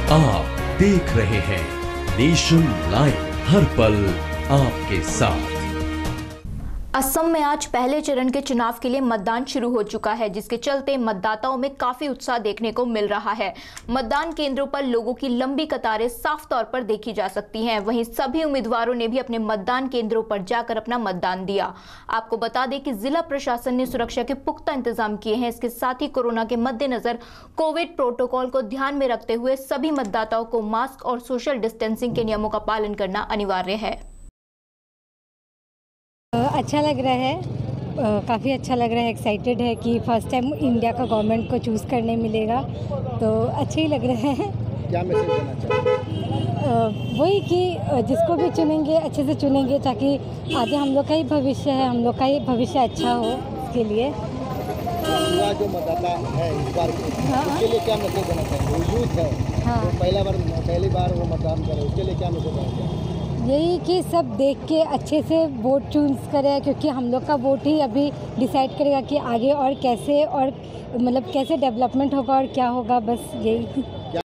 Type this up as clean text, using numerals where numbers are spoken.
आप देख रहे हैं नेशन लाइव, हर पल आपके साथ। असम में आज पहले चरण के चुनाव के लिए मतदान शुरू हो चुका है, जिसके चलते मतदाताओं में काफी उत्साह देखने को मिल रहा है। मतदान केंद्रों पर लोगों की लंबी कतारें साफ तौर पर देखी जा सकती हैं। वहीं सभी उम्मीदवारों ने भी अपने मतदान केंद्रों पर जाकर अपना मतदान दिया। आपको बता दें कि जिला प्रशासन ने सुरक्षा के पुख्ता इंतजाम किए हैं। इसके साथ ही कोरोना के मद्देनजर कोविड प्रोटोकॉल को ध्यान में रखते हुए सभी मतदाताओं को मास्क और सोशल डिस्टेंसिंग के नियमों का पालन करना अनिवार्य है। अच्छा लग रहा है, काफ़ी अच्छा लग रहा है। एक्साइटेड है कि फर्स्ट टाइम इंडिया का गवर्नमेंट को चूज़ करने मिलेगा, तो अच्छे ही लग रहे हैं। क्या मैसेज देना चाहते? वही कि जिसको भी चुनेंगे अच्छे से चुनेंगे, ताकि आगे हम लोग का ही भविष्य है, हम लोग का ही भविष्य अच्छा हो। इसके लिए युवा जो मतदाता है इस बार उसके लिए क्या मैसेज देना चाहेंगे? वो यूथ है, हाँ, वो पहली बार वो मतदान करे, उसके लिए क्या मैसेज देना चाहेंगे? यही कि सब देख के अच्छे से वोट चूज़ करें, क्योंकि हम लोग का वोट ही अभी डिसाइड करेगा कि आगे और कैसे, और मतलब कैसे डेवलपमेंट होगा और क्या होगा। बस यही।